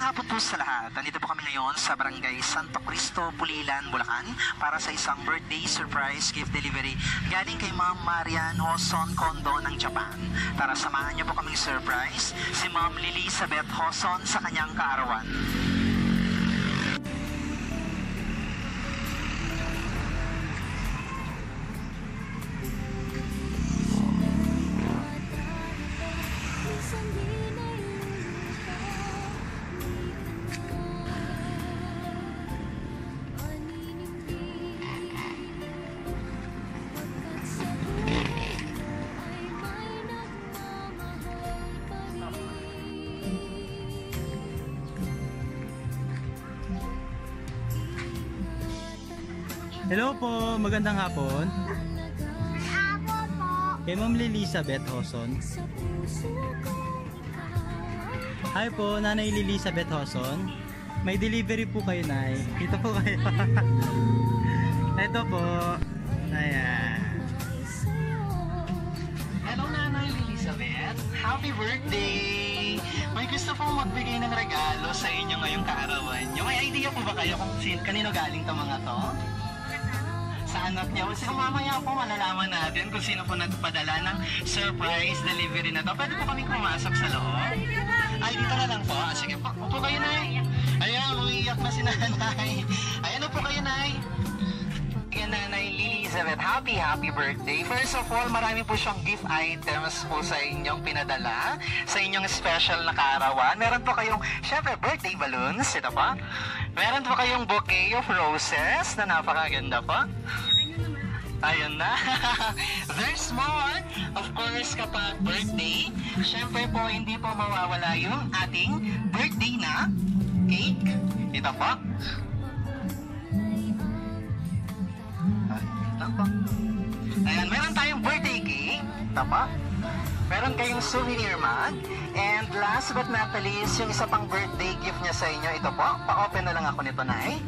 hapon po sa lahat. Nandito po kami ngayon sa Barangay Santo Cristo, Pulilan, Bulacan para sa isang birthday surprise gift delivery galing kay Ma'am Marian Hoson Kondo ng Japan. Tara, samahan niyo po kaming surprise si Ma'am Lilizabeth Hoson sa kanyang kaarawan. Hello po, magandang hapon. Hapon po. Kay Ma'am Lilizabeth Hoson. Hi po, Nanay Lilizabeth Hoson. May delivery po kayo, Nay. Ito po kayo. Ito po. Ayan. Hello, Nanay Lilizabeth. Happy birthday! May gusto pong magbigay ng regalo sa inyo ngayong kaarawan nyo. May idea po ba kayo kung kanino galing to mga to? Sa anak niya. Kasi mamaya po malalaman natin kung sino po nagpadala ng surprise delivery na to. Pwede po kami pumasok sa loob? Ay, dito na lang po. Sige po. Upo kayo, Nay. Ayan, umiiyak na si Nanay. Ayan, upo kayo, Nay. Ayan, Nanay Lilizabeth. Happy birthday. First of all, marami po siyang gift items po sa inyong pinadala. Sa inyong special na kaarawan. Meron po kayong, syempre, birthday balloons. Ito pa. Meron po kayong bouquet of roses na napakaganda po. Ayun na. There's more. Of course, kapag birthday, syempre po, hindi po mawawala yung ating birthday na cake. Ito po. Ito po. Ayan, meron tayong birthday cake. Ito po. Meron kayong souvenir mug. And last but not the least, yung isa pang birthday gift niya sa inyo. Ito po. Pa-open na lang ako nito, Nay.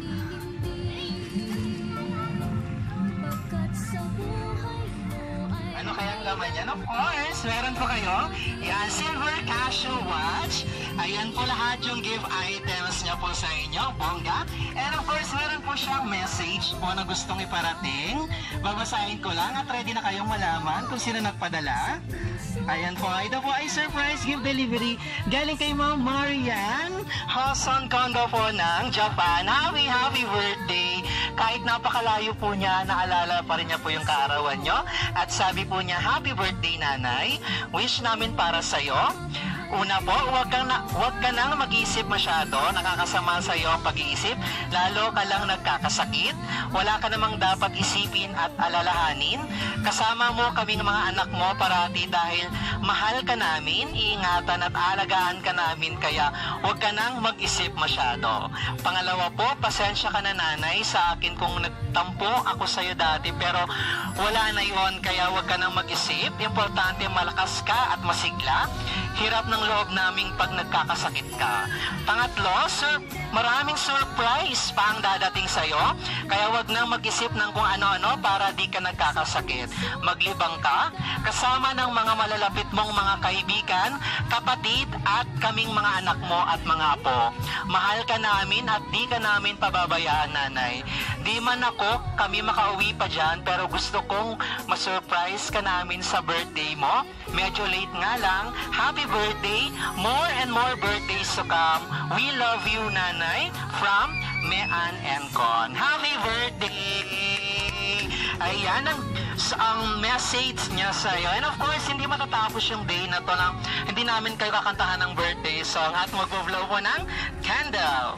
Ano kayang laman yan? Of course, meron po kayo. Yan, silver cashew watch. Ayan po lahat yung gift items niya po sa inyo. Bongga. And of course, meron po siyang message po na gustong iparating. Babasahin ko lang at ready na kayong malaman kung sino nagpadala. Ayan po, ito po ay surprise gift delivery galing kay Ma'am Marian Hoson Kondo po ng Japan. Happy birthday! Kahit napakalayo po niya, naalala pa rin niya po yung kaarawan nyo. At sabi po niya, happy birthday, Nanay. Wish namin para sa'yo. Una po, huwag ka nang mag-iisip masyado, nakakasama sa iyo ang pag-iisip, lalo ka lang nagkakasakit, wala ka namang dapat isipin at alalahanin, kasama mo kaming mga anak mo parati dahil mahal ka namin, iingatan at alagaan ka namin, kaya huwag ka nang mag-isip masyado. Pangalawa po, pasensya ka na, Nanay, sa akin kung nagtampo ako sa iyo dati, pero wala na yon, kaya huwag ka nang mag-isip, importante malakas ka at masigla, hirap ng loob naming pag nagkakasakit ka. Pangatlo, maraming surprise pa ang dadating sa'yo, kaya wag nang mag-isip ng kung ano-ano para di ka nagkakasakit. Maglibang ka, kasama ng mga malalapit mong mga kaibigan, kapatid at kaming mga anak mo at mga apo. Mahal ka namin at di ka namin pababayaan, Nanay. Di man kami makauwi pa dyan, pero gusto kong masurprise ka namin sa birthday mo. Medyo late nga lang. Happy birthday! More and more birthdays to come. We love you, Nanay. From Mean and Con. Happy birthday! Ayan ang message niya sa'yo. And of course, hindi matatapos yung day na to lang. Hindi namin kayo kakantahan ng birthday song at mag-blow po ng candle.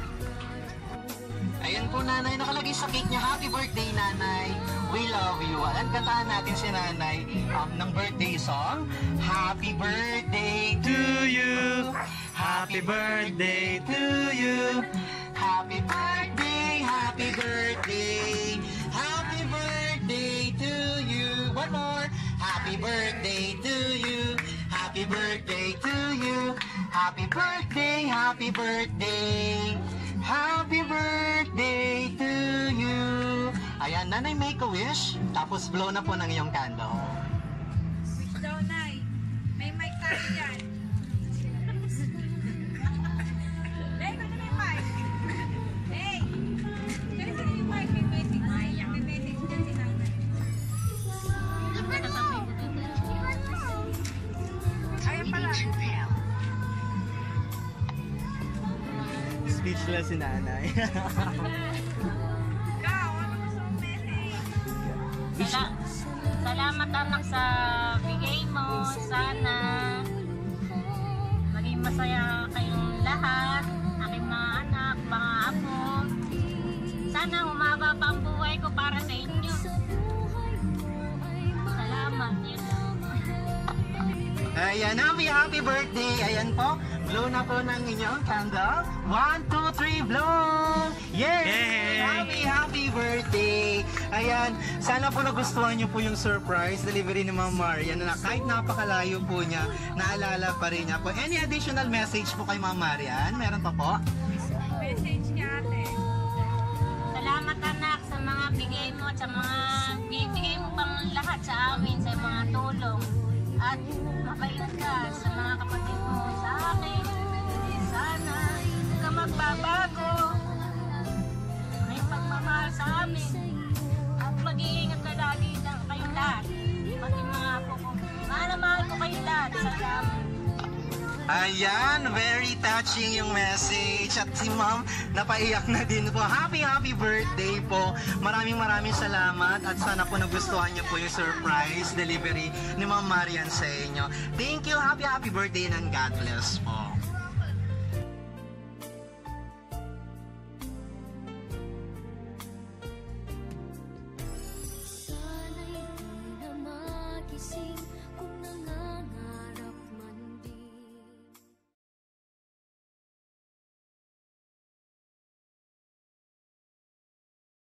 Ayan po, Nanay, nakalagay sa cake niya, happy birthday, Nanay. We love you. Ayan, kantahan natin si Nanay ng birthday song. Happy birthday to you. Happy birthday to you. Happy birthday, happy birthday. Happy birthday to you. One more. Happy birthday to you. Happy birthday to you. Happy birthday, happy birthday. Happy birthday to you. Ayan, Nanay, make a wish. Tapos blow na po ng iyong candle. Wish daw, Nay. May mic tayo dyan. sila si nanay. Ikaw, ano gusto mong message? Salamat anak sa bigay mo. Sana maging masaya kayong lahat. Aking mga anak, mga apo. Sana humaba pa ang buhay ko para sa inyo. Salamat. Yun lang. Ayan, happy birthday. Ayan po, blow na po ng inyong candle. 1, 2, 3, blow! Yay! Happy birthday! Ayan, sana po nagustuhan niyo po yung surprise delivery ni Ma'am Marian na kahit napakalayo po niya, naalala pa rin niya po. Any additional message po kay Ma'am Marian? Meron pa po? Message niya ate. Salamat anak sa mga bigay mo at sa mga bibigay mo pang lahat sa amin sa mga tulong. At mabait ka sa mga kapatid mo sa akin. Sana huwag ka magbabago. May pagmamahal sa amin. At mag-iingat ka lagi lang kayong lahat. Pati mga apo ko. Mahal na mahal ko kayong lahat. Salamat. Ayan, very touching yung message. At si Ma'am, napaiyak na din po. Happy birthday po. Maraming salamat at sana po nagustuhan niyo po yung surprise delivery ni Ma'am Marian sa inyo. Thank you, happy birthday and God bless po.